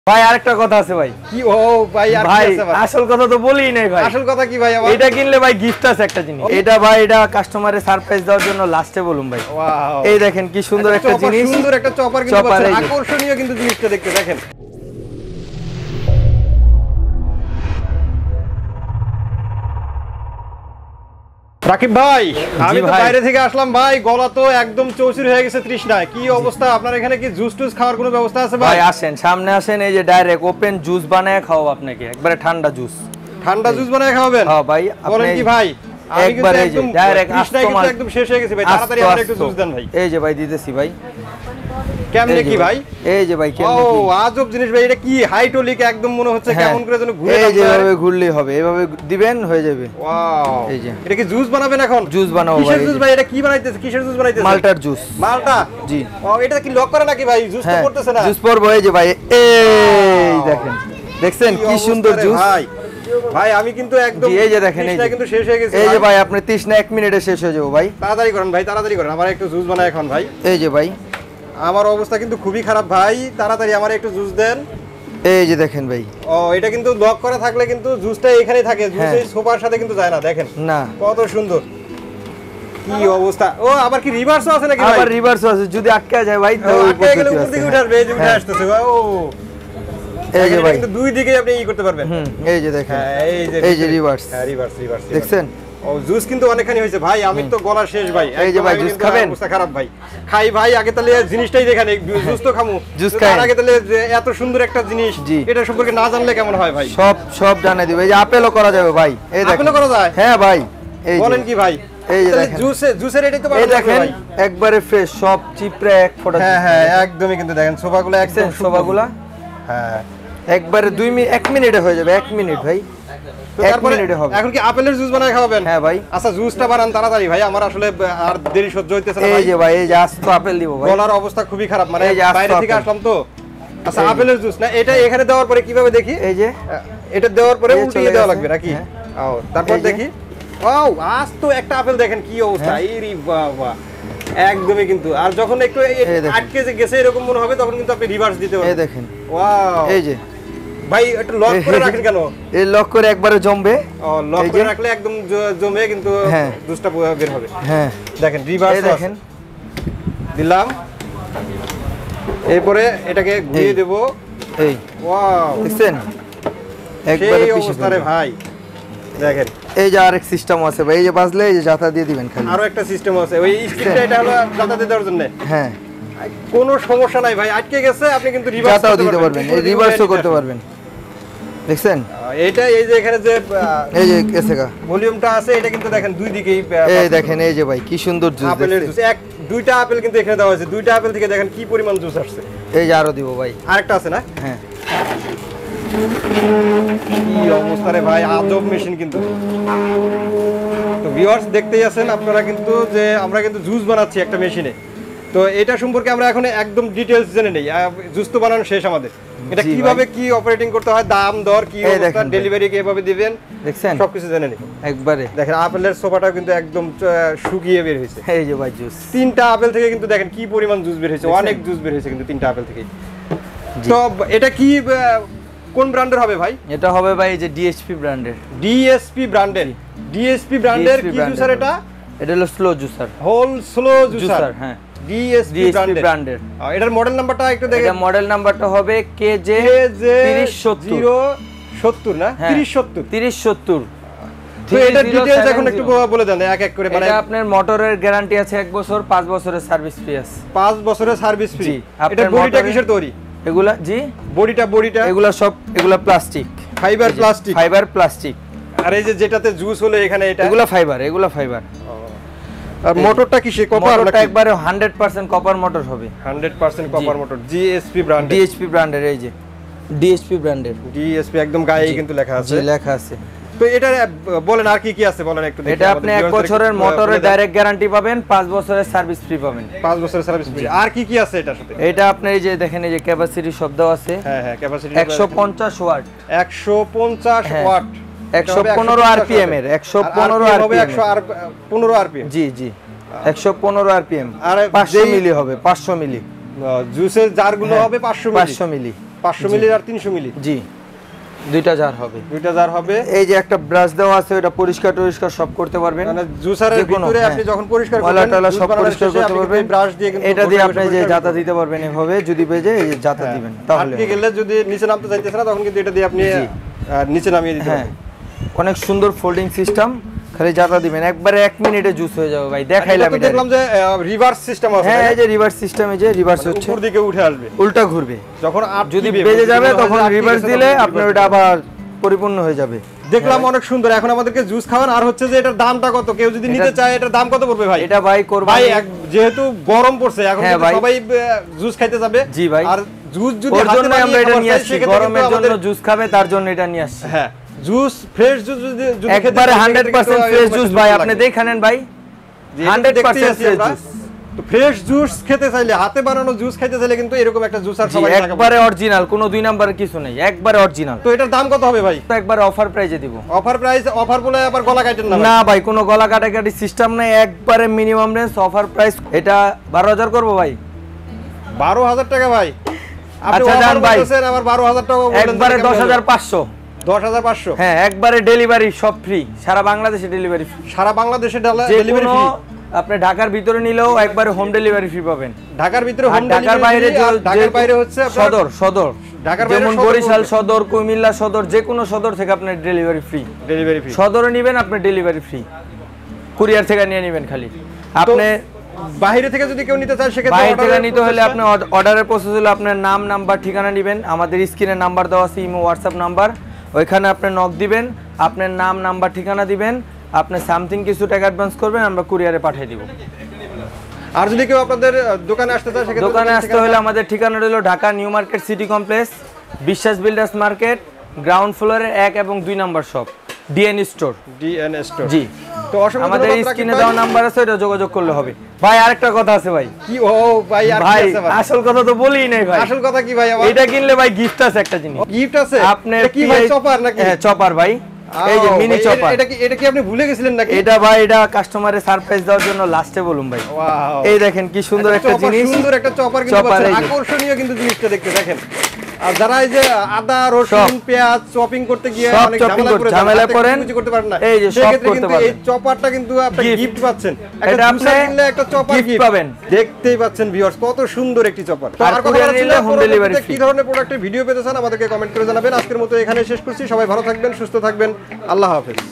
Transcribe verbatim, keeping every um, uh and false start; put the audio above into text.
ভাই আরেকটা কথা আছে ভাই। কি ও ভাই আর কি আছে ভাই? আসল কথা তো বলিই নাই ভাই। আসল কথা কি ভাই আবার? এটা কিনলে ভাই গিফট আছে একটা জিনিস। এটা ভাই এটা কাস্টমারের সারপ্রাইজ দেওয়ার জন্য লাস্টে বলুম ভাই। ওয়াও, এই দেখেন কি সুন্দর একটা জিনিস, সুন্দর একটা চপার কিন্তু পাচ্ছেন। আকর্ষণীয় কিন্তু জিনিসটা দেখতে দেখেন। রাকিব ভাই, আমি তো বাইরে থেকে আসলাম ভাই, গলা তো একদম চৌচির হয়ে গেছে তৃষ্ণায়। কি অবস্থা আপনার এখানে? কি জুস টুস খাওয়ার কোনো ব্যবস্থা আছে ভাই? ভাই আসেন, সামনে আসেন, এই যে ডাইরেক্ট ওপেন জুস বানায় খাওয়াবো আপনাকে, একবারে ঠান্ডা জুস। ঠান্ডা জুস বানায় খাওয়াবেন? হ্যাঁ ভাই। বলেন কি ভাই? একবারে একদম ডাইরেক্ট তৃষ্ণায় কিন্তু একদম শেষ হয়ে গেছে ভাই, তাড়াতাড়ি আমার একটু জুস দেন ভাই। এই যে ভাই দিতেছি ভাই। কেমনে কি ভাই? এই যে ভাই কেমনে ও কি আজব জিনিস ভাই, এটা কি হাইড্রোলিক একদম মনে হচ্ছে কেমন করে যেন ঘুরে। এই যে এভাবে ঘুরলেই হবে, এভাবে দিবেন হয়ে যাবে। ওয়াও, এই যে এটা কি জুস বানাবেন এখন? জুস বানাবো ভাই। কিসের জুস ভাই? এটা কি বানাইতেছে? কিসের জুস বানাইতেছে? মালটার জুস। মালটা? জি। ও এটা কি লক করে নাকি ভাই? জুস তো করতেছে না। জুস পড়বো। এই যে ভাই, এই দেখেন, দেখছেন কি সুন্দর জুস ভাই। ভাই আমি কিন্তু একদম এই যে দেখেন, এই যে কিন্তু শেষ হয়ে গেছে। এই যে ভাই আপনি তৃষ্ণা এক মিনিটে শেষ হয়ে যাবে ভাই। তাড়াতাড়ি করেন ভাই, তাড়াতাড়ি করেন, আমার একটু জুস বানাই এখন ভাই। এই যে ভাই আমার অবস্থা কিন্তু খুবই খারাপ ভাই, তাড়াতাড়ি আমার একটু জুস দেন। এই যে দেখেন ভাই। ও এটা কিন্তু লক করা থাকলে কিন্তু জুসটা এখানেই থাকে, জুস এই সোফার সাথে কিন্তু যায় না। দেখেন না কত সুন্দর, কি অবস্থা। ও আবার কি রিভার্সও আছে নাকি ভাই? আবার রিভার্সও আছে, যদি আটকে যায় ভাই তো আটকে গেলে উপর দিকে উঠে আসবে। এই যে উঠে আসতেছে ভাই। ও এই যে ভাই কিন্তু দুই দিকে আপনি ই করতে পারবেন। হুম এই যে দেখেন, এই যে এই যে রিভার্স। হ্যাঁ রিভার্স রিভার্স দেখছেন? ও জুস কিন্তু অনেকখানি হয়েছে ভাই, আমি তো গলা শেষ ভাই। এই যে ভাই জুস খাবেন? অবস্থা খারাপ ভাই। খাই ভাই, আগে তাহলে জিনিসটাই দেখেন, জুস তো খামু, জুস খাই আগে তাহলে এত সুন্দর একটা জিনিস এটা সম্পর্কে না জানলে কেমন হয় ভাই? সব সব জানাই দিব। এই যে আপেলও করা যাবে ভাই। এই দেখেন আপেলও করা যায়? হ্যাঁ ভাই। এই বলেন কি ভাই? এই যে দেখেন জুসে জুসের এটাই তো এই দেখেন একবারে ফ্রেশ, সব চিপড়ে এক ফোঁটা। হ্যাঁ হ্যাঁ একদমই কিন্তু দেখেন সোফাগুলো একদম সোফাগুলো হ্যাঁ একবারে দুই মিনিট এক মিনিটে হয়ে যাবে। এক মিনিট ভাই, এক মিনিটে হবে। এখন কি আপেলের জুস বানায় খাওয়াবেন? হ্যাঁ ভাই। আচ্ছা জুসটা বানান তাড়াতাড়ি ভাই, আমার আসলে আর দেরি সহ্য হইতেছে না ভাই। এই যে ভাই এই যে আস্ত আপেল দিব ভাই। গলার অবস্থা খুবই খারাপ, মানে বাইরে থেকে আসলাম তো। আচ্ছা আপেলের জুস না, এটা এখানে দেওয়ার পরে কিভাবে দেখি? এই যে এটা দেওয়ার পরে উল্টিয়ে দেওয়া লাগবে নাকি? ও তারপর দেখি। ওয়াও আস্ত একটা আপেল দেখেন কি অবস্থা। এই বাবা একদমই কিন্তু। আর যখন একটু আটকে গেছে এরকম মনে হবে তখন কিন্তু আপনি রিভার্স দিতে পারবেন। এই দেখেন। ওয়াও এই যে ভাই এটা লক করে রাখেন কেন? এই লক করে একবারে জমবে। ও লক করে রাখলে একদম জমে কিন্তু জুসটা বের হবে। হ্যাঁ দেখেন রিভার্স দেখেন দিলাম, এরপরে এটাকে ঘুরিয়ে দেব। এই ওয়াও দেখছেন একবারে পিছনে ভাই। দেখেন এই যে আরেক সিস্টেম আছে ভাই, এই যে বাজলে এই যে জাতা দিয়ে দিবেন খালি। আরো একটা সিস্টেম আছে, ওই স্টিকটা এটা হলো জাতা দিয়ে দেওয়ার জন্য। হ্যাঁ কোনো সমস্যা নাই ভাই, আটকে গেছে আপনি কিন্তু রিভার্স দিতে পারবেন, এই রিভার্সও করতে পারবেন। দেখছেন এটা এই যে এখানে যে এই যে এসেগা ভলিউমটা আছে এটা কিন্তু দেখেন দুই দিকেই। এই দেখেন এই যে ভাই কি সুন্দর জুস। আপেলের জুস এক দুইটা আপেল কিন্তু এখানে দেওয়া হয়েছে, দুইটা আপেল থেকে দেখেন কি পরিমাণ জুস আসছে। এই যে আরো দিব ভাই, আরেকটা আছে না? হ্যাঁ কি অবস্থা রে ভাই, আজব মেশিন কিন্তু। তো ভিউয়ার্স দেখতেই আছেন আপনারা কিন্তু যে আমরা কিন্তু জুস বানাচ্ছি একটা মেশিনে। তো এটা সম্পর্কে আমরা এখন একদম ডিটেইলস জেনে নেই। জুস তো বানানো শেষ আমাদের, এটা কিভাবে কি অপারেটিং করতে হয়, দাম দর কি অবস্থা, ডেলিভারি কিভাবে দিবেন, দেখছেন সবকিছু জেনে নেই একবারে। দেখেন আপেলের সোফাটা কিন্তু একদম শুকিয়ে বের হয়েছে। এই যে ভাই জুস তিনটা আপেল থেকে কিন্তু দেখেন কি পরিমাণ জুস বের হয়েছে, অনেক জুস বের হয়েছে কিন্তু তিনটা আপেল থেকে। তো এটা কি কোন ব্র্যান্ডের হবে ভাই? এটা হবে ভাই যে ডিএসপি ব্র্যান্ডের। ডিএসপি ব্র্যান্ডের? ডিএসপি ব্র্যান্ডের কি জুসার এটা? এটা হলো slow juicer, whole slow juicer. হ্যাঁ ডিএসপি ব্র্যান্ডের। এটার মডেল নাম্বারটা একটু দেখেন। এটা মডেল নাম্বারটা হবে কেজে তিরিশ সত্তর না তিরিশ সত্তর তিরিশ সত্তর। তো এটা ডিটেইলস এখন একটু বলে দেন এক এক করে। মানে আপনার মোটরের গ্যারান্টি আছে এক বছর, পাঁচ বছরের সার্ভিস ফ্রি আছে। পাঁচ বছরের সার্ভিস ফ্রি। এটা বডিটা কিসের তৈরি? এগুলা জি বডিটা বডিটা এগুলা সব এগুলা plastic, fibre plastic, fibre plastic. আর এই যে যেটাতে জুস হলো এখানে এটা এগুলা ফাইবার, এগুলা ফাইবার। আর মোটরটা কিসের? কপার? মোটরটা একবারে একশো পার্সেন্ট কপার মোটর হবে। একশো percent copper motor, GSP brand. DSP ব্র্যান্ডের, এই যে ডিএসপি ব্র্যান্ডের। ডিএসপি একদম গায়ে কিন্তু লেখা আছে। জি লেখা আছে। তো এটা বলেন আর কি কি আছে বলেন একটু দেখি। এটা আপনি এক বছরের মোটরের ডাইরেক্ট গ্যারান্টি পাবেন, পাঁচ বছরের সার্ভিস ফ্রি পাবেন। পাঁচ বছরের সার্ভিস ফ্রি। আর কি কি আছে এটার সাথে? এটা আপনি এই যে দেখেন এই যে ক্যাপাসিটি শব্দ আছে। হ্যাঁ হ্যাঁ ক্যাপাসিটি একশো পঞ্চাশ ওয়াট। একশো পঞ্চাশ ওয়াট। একশো পনেরো আরপিএম এর। একশো পনেরো আরপিএম। একশো পনেরো আরপিএম। জি জি একশো পনেরো আরপিএম। আর পাঁচশো মিলি হবে, পাঁচশো মিলি। জুসের জারগুলো হবে পাঁচশো মিলি। পাঁচশো মিলি। পাঁচশো মিলি আর তিনশো মিলি। জি, দুইটা জার হবে। দুইটা জার হবে। এই যে একটা ব্রাশ দেওয়া আছে, এটা পরিষ্কার টরিষ্কার সব করতে পারবেন। মানে জুসারের ভিতরে আপনি যখন পরিষ্কার করবেন ময়লা টয়লা সব পরিষ্কার করতে পারবেন। ব্রাশ দিয়ে কিন্তু এটা দিয়ে আপনি যে জাতা দিতে পারবেন এভাবে, যদি বেজে এই যে জাতা দিবেন তাহলে। আটকে গেলে যদি নিচে নামতে চাইতেছেন না তখন কিন্তু এটা দিয়ে আপনি নিচে নামিয়ে দিতে পারবেন। অনেক সুন্দর ফোল্ডিং সিস্টেম, খালি জাতা দিবেন একবারে এক মিনিটে জুস হয়ে যাবে ভাই। দেখাইলাম এটা দেখলাম যে রিভার্স সিস্টেম আছে। হ্যাঁ, এই যে রিভার্স সিস্টেম, এই যে রিভার্স হচ্ছে, উপর দিকে উঠে আসবে, উল্টা ঘুরবে। যখন যদি বেজে যাবে তখন রিভার্স দিলে আপনার ওটা আবার পরিপূর্ণ হয়ে যাবে। দেখলাম অনেক সুন্দর। এখন আমাদেরকে জুস খাওয়ান। আর হচ্ছে যে এটার দামটা কত, কেউ যদি নিতে চায় এটার দাম কত পড়বে ভাই? এটা ভাই করব ভাই যেহেতু গরম পড়ছে এখন হ্যাঁ ভাই, সবাই জুস খাইতে যাবে। জি ভাই, আর জুস যদি ওর হাতে জন্য আমরা এটা নিয়ে আসছি, গরমের জন্য জুস খাবে তার জন্য এটা নিয়ে আসছি। হ্যাঁ, জুস ফ্রেশ জুস যদি যদি একবারে একশো পার্সেন্ট ফ্রেশ জুস ভাই, আপনি দেখে নেন ভাই, একশো পার্সেন্ট ফ্রেশ জুস। তো ফ্রেশ জুস খেতে চাইলে, হাতে বানানো জুস খেতে চাইলে কিন্তু এরকম একটা জুসার সবাই টাকা একবারে অরিজিনাল, কোনো দুই নাম্বারের কিছু নেই, একবারে অরিজিনাল। তো এটার দাম কত হবে ভাই? তো একবারে অফার প্রাইসে দিব। Offer price? অফার বলে আবার গলা কাটেন না? না ভাই, কোনো গলা কাটাকাটি সিস্টেম নাই, একবারে মিনিমাম রেঞ্জ অফার প্রাইস। এটা বারো হাজার করব ভাই। বারো হাজার টাকা ভাই? আপনি আচ্ছা জান ভাই, বলতেছেন আবার বারো হাজার টাকা বলেন, একবারে দশ হাজার পাঁচশো। দশ হাজার পাঁচশো? হ্যাঁ, একবারে ডেলিভারি সব ফ্রি, সারা বাংলাদেশে ডেলিভারি ফ্রি। সারা বাংলাদেশে ডেলিভারি ফ্রি? আপনি ঢাকার ভিতরে নিলেও একবারে হোম ডেলিভারি ফ্রি পাবেন। ঢাকার ভিতরে হোম ডেলিভারি? ঢাকার বাইরে, ঢাকার বাইরে হচ্ছে সদর সদর ঢাকার বাইরে যেমন বরিশাল সদর, কুমিল্লা সদর, যে কোনো সদর থেকে আপনার ডেলিভারি ফ্রি। ডেলিভারি ফ্রি সদরে নেবেন আপনি ডেলিভারি ফ্রি, কুরিয়ার থেকে নিয়ে নেবেন। খালি আপনি বাইরে থেকে যদি কেউ নিতে চায় সেক্ষেত্রে বাইরে থেকে নিতে হলে আপনি অর্ডারের প্রসেস হলো আপনার নাম, নাম্বার, ঠিকানা নেবেন। আমাদের স্ক্রিনে নাম্বার দেওয়া আছে, ইমো হোয়াটসঅ্যাপ নাম্বার, ওইখানে আপনি নক দিবেন, আপনার নাম, নাম্বার, ঠিকানা দিবেন, আপনি সামথিং কিছু টাকা অ্যাডভান্স করবেন, আমরা কুরিয়ারে পাঠিয়ে দিব। আর যদি কেউ আপনাদের দোকানে আসতে চায় সেক্ষেত্রে? দোকানে আসতে হলে আমাদের ঠিকানা হলো Dhaka new market city complex, Biswas builders market, ground ফ্লোরের এক এবং দুই number shop, DN store. DN store, জি। তো অসংখ্য আমাদের স্ক্রিনে দেওয়া নাম্বার আছে, ওটা যোগাযোগ করলে হবে। ভাই আরেকটা কথা আছে ভাই। কি? ও ভাই, আর ভাই কি আছে ভাই? আসল কথা তো বলিই নাই ভাই। আসল কথা কি ভাই? এটা কিনলে ভাই গিফট আছে একটা জিনিস। গিফট আছে? আপনি কি ভাই, চপার নাকি? হ্যাঁ, চপার ভাই, এই যে মিনি চপার। এটা কি এটা কি আপনি ভুলে গেছিলেন নাকি? এটা ভাই, এটা কাস্টমারের সারপ্রাইজ দেওয়ার জন্য লাস্টে বলুন ভাই। ওয়াও, এই দেখেন কি সুন্দর একটা জিনিস, সুন্দর একটা চপার কিন্তু চপার, পাচ্ছেন। এই যে। আকর্ষণীয় কিন্তু জিনিসটা দেখতে, দেখেন। আর যারা এই যে আদা রসুন পেঁয়াজ চপিং করতে গিয়ে সব অনেক chopping ঝামেলা করতে- করে ঝামেলা হাতে করেন, কিছু করতে পারেন না, এই যে সব সেক্ষেত্রে করতে কিন্তু এই পারবেন। চপারটা কিন্তু আপনি Gift। গিফট পাচ্ছেন। এটা একটা আপনি জুসার কিনলে একটা চপার gift গিফট পাবেন। দেখতেই পাচ্ছেন ভিউয়ার্স, কত সুন্দর একটি চপার। তো আর আর কথা কুরিয়ার বলার নিলে ছিল, home delivery পরবর্তীতে কি free। ধরনের প্রোডাক্টের ভিডিও পেতে চান আমাদেরকে কমেন্ট করে জানাবেন। আজকের মতো এখানে শেষ করছি, সবাই ভালো থাকবেন, সুস্থ থাকবেন, আল্লাহ হাফেজ।